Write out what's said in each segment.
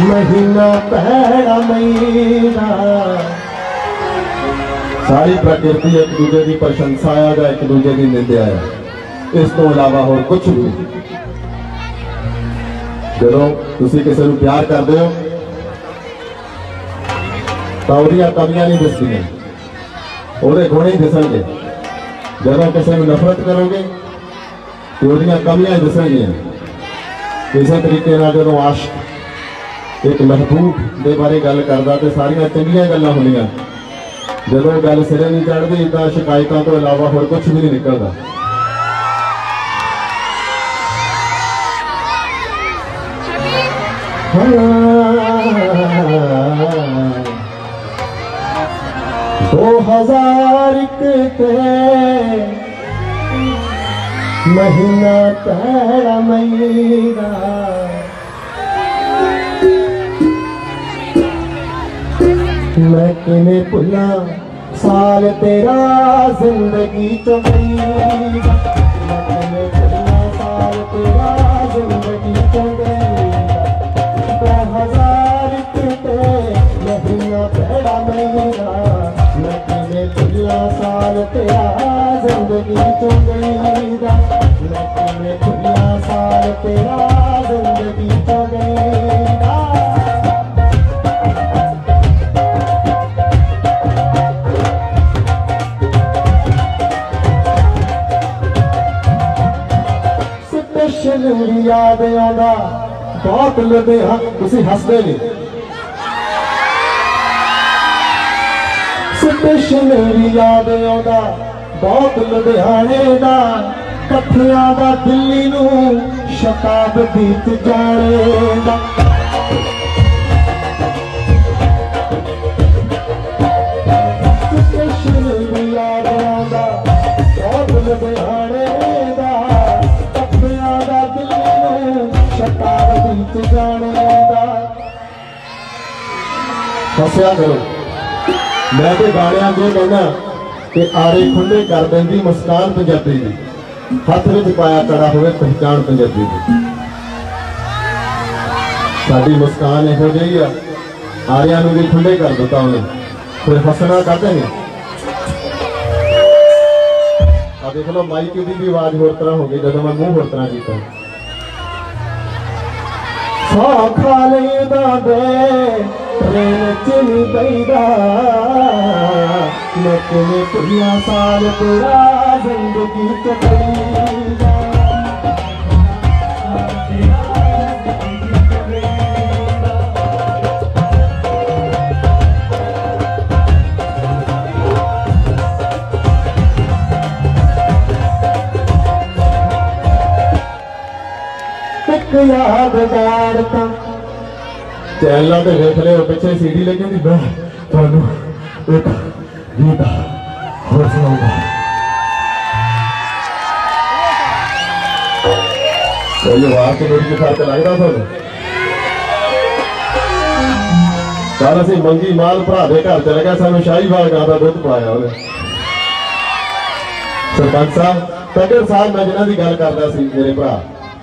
महीना पहला महीना। सारी प्रकृति एक दूजे की प्रशंसा है, एक दूजे की निंदा है, इस तो अलावा होर कुछ नहीं। जो तुसी किसी को प्यार करते हो तो उहदियां कमियां नहीं दिसदियां, उहदे गुण ही दिसणगे। जो किसी को नफरत करोगे तो उहदियां कमियां ही दिसणगियां। इस तरीके जो आशिक एक महबूब के बारे गल करता तो सारिया चंगियां गल्लां होंदियां, जो गल सिरे नहीं चढ़ती तो शिकायतों तो इलावा होर कुछ भी नहीं निकलता। दो 2001 महीना पहला महीना। मैं किने भुला साल तेरा जिंदगी तो गई, मैं किने भुला साल तेरा जिंदगी तो गई। 2001 महीना पहला महीना। मैं किने भुला साल तेरा जिंदगी तो गई, मैं किने भुला साल तेरा जिंदगी तो गई। मेरी याद आंदा बहुत लुधियाना, तुसी हसदे नहीं। स्पेशल मेरी याद आंदा बहुत लुधियाने दा, कट्ठियां दा दिल्ली नूं शताब्दी च जाने दा। स्पेशल मेरी याद आंदा बहुत लुधियाने दा, शताब्दी जाने दा। हस्या करो, मैं तो गाणियां जो कहना कि आरे खुले कर देंदी मुस्कान पंजाबी दी, हथ विच पाया कड़ा होवे पहचान पंजाबी दी। साडी मुस्कान इहो जिही आ, आरियां नूं भी खुले कर दिता उन्हें, फिर हसना करते नहीं। आ देख लो माइक की भी आवाज होर तरह हो गई जब मैं मुंह होर तरह किया। सौखा लेदा दे ट्रेन च नहीं बैदा, मैं किने भुला साल तेरा जिंदगी च गई। यादगार चैनलों पर देख लियो, पिछले सीडी लेके मैं थानू एक गीत होर सुनाऊंगा। आवाज तो मेरी फर्क लगता थानू। कल असीं मंगी माल भरा दे घर चले गए, सानू शाहीवाल गां दा दुध पाया उन्हें। सरपंच साहब तगड़ साहब मैं जिन्हां दी गल करदा सी, मेरे भरा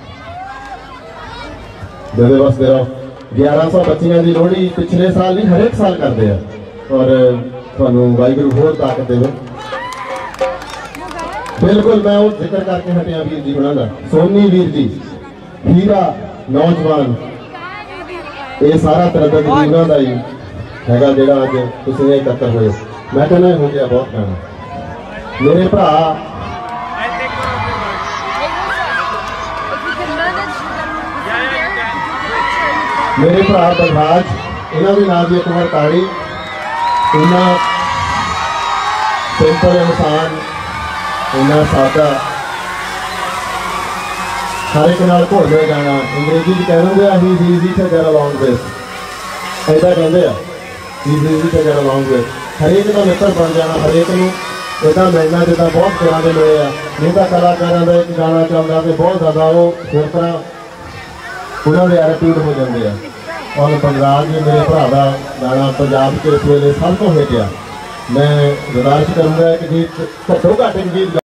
मेरे बस दे 1100 बच्चियां की लोहड़ी पिछले साल नहीं हरेक साल करते हैं, और थानू वाहिगुरू होर ताकत देवे। बिल्कुल मैं वो जिक्र करके हटिया वीर जी उन्होंने सोनी वीर जी हीरा नौजवान, ये सारा तरदद उन्होंने ही है जो अज तुम इकट्ठे हुए। मैं कहना हो गया बहुत कहना। मेरे भरा मेरे भरा बलराज, इन्हों भी नाम की एक बार ताड़ी। इन्ना सिंपल इंसान, इन्ना सादा, हर एक नाल घुल मिल जाना। अंग्रेजी कहते हैं he is easy to get along with, ऐसा कहते हैं he is easy to get along with. हरेक का मित्र बन जाना, हरेक नूं इदा मिलना जिदा बहुत तरह के मिले आ। नहीं तो कलाकारों का एक गाना चलता तो बहुत ज़्यादा वो होर तरह उन्होंने एटीट्यूड हो जाते हैं। और बलराज जी मेरे भरा का गाना पंजाब के इस वेले सब तो हिट आ। मैं गुजारिश करूँगा कि गीत घट्टो घट्ट गीत